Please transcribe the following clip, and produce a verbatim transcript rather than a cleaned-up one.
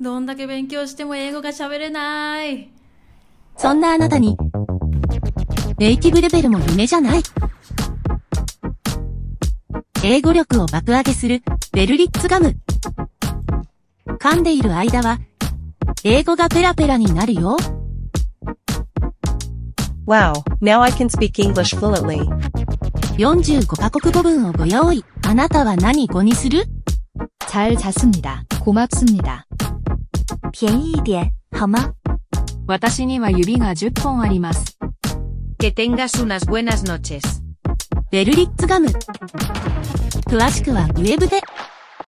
どんだけ勉強しても英語が喋れない。 そんなあなたに、ネイティブレベルも夢じゃない。英語力を爆上げするベルリッツガム。噛んでいる間は、英語がペラペラになるよ。 Wow, now I can speak English fluently. よんじゅうごカ国語文をご用意。あなたは何語にする？ 잘 잤습니다. 고맙습니다. 便宜一点好吗？ 私には指がじゅっぽんあります。 Que tengas unas buenas noches. ベルリッツガム。詳しくはウェブで。